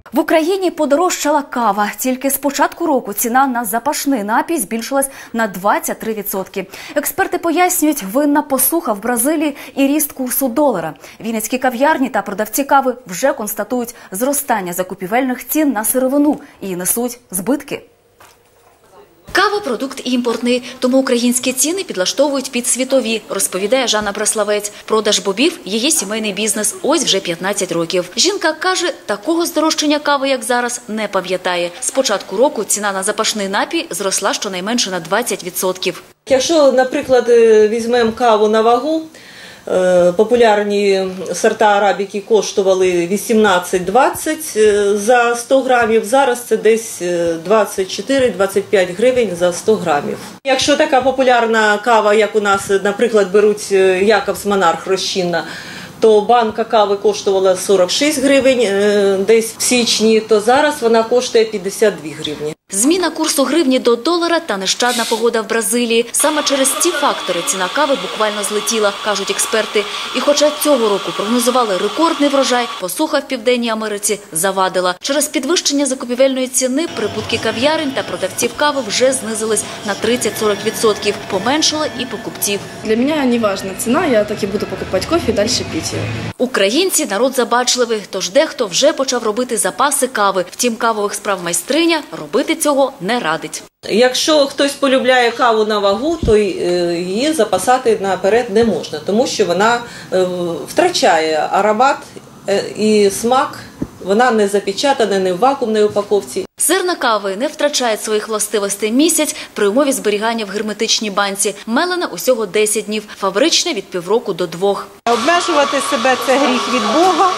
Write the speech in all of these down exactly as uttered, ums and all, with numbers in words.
В Україні подорожчала кава. Тільки з початку року ціна на запашний напій збільшилась на двадцять три відсотки. Експерти пояснюють, винна посуха в Бразилії і ріст курсу долара. Вінницькі кав'ярні та продавці кави вже констатують зростання закупівельних цін на сировину і несуть збитки. Кава – продукт імпортний, тому українські ціни підлаштовують під світові, розповідає Жанна Браславець. Продаж бобів – її сімейний бізнес, ось вже п'ятнадцять років. Жінка каже, такого здорожчання кави, як зараз, не пам'ятає. З початку року ціна на запашний напій зросла щонайменше на двадцять відсотків. Якщо, наприклад, візьмемо каву на вагу, популярні сорта арабіки коштували вісімнадцять - двадцять за сто грамів, зараз це десь двадцять чотири - двадцять п'ять гривень за сто грамів. Якщо така популярна кава, як у нас, наприклад, беруть Якобс Монарх розчинна, то банка кави коштувала сорок шість гривень десь в січні, то зараз вона коштує п'ятдесят дві гривні. Зміна курсу гривні до долара та нещадна погода в Бразилії. Саме через ці фактори ціна кави буквально злетіла, кажуть експерти. І хоча цього року прогнозували рекордний врожай, посуха в Південній Америці завадила. Через підвищення закупівельної ціни прибутки кав'ярень та продавців кави вже знизились на тридцять - сорок відсотків. Поменшало і покупців. Для мене не важна ціна, я так і буду покупати кофе і далі пити його. Українці – народ забачливий, тож дехто вже почав робити запаси кави. Втім, кавових справ майстриня робити цього не радить. Якщо хтось полюбляє каву на вагу, то її запасати наперед не можна, тому що вона втрачає аромат і смак, вона не запечатана, не в вакуумній упаковці. Зерна кави не втрачають своїх властивостей місяць при умові зберігання в герметичній банці. Мелена усього десять днів, фабричне – від півроку до двох. Обмежувати себе – це гріх від Бога.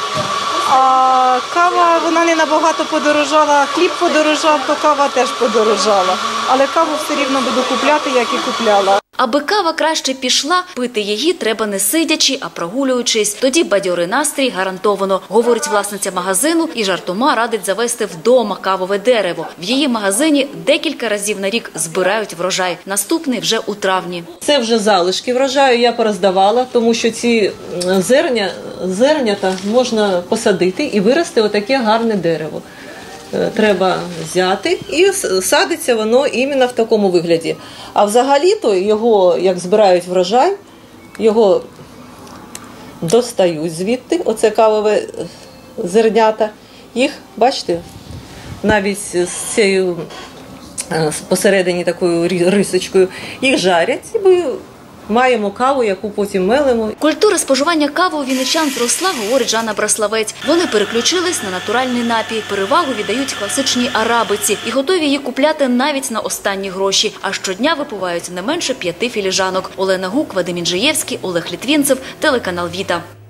А кава, вона не набагато подорожала, хліб подорожав, то кава теж подорожала. Але каву все рівно буду купляти, як і купляла. Аби кава краще пішла, пити її треба не сидячи, а прогулюючись. Тоді бадьорий настрій гарантовано, говорить власниця магазину і жартома радить завести вдома кавове дерево. В її магазині декілька разів на рік збирають врожай. Наступний вже у травні. Це вже залишки врожаю, я пороздавала, тому що ці зерня, зернята можна посадити і вирости отаке гарне дерево. Треба взяти і садиться воно іменно в такому вигляді. А взагалі-то його, як збирають врожай, його достають звідти, оце кавове зернята. Їх, бачите, навіть з цією посередині такою рисочкою, їх жарять і ми маємо каву, яку потім мелимо. Культура споживання кави у вінничан зросла, говорить Жанна Браславець. Вони переключились на натуральний напій, перевагу віддають класичній арабиці і готові її купляти навіть на останні гроші. А щодня випивають не менше п'яти філіжанок. Олена Гук, Вадим Інжиєвський, Олег Літвінцев, телеканал Віта.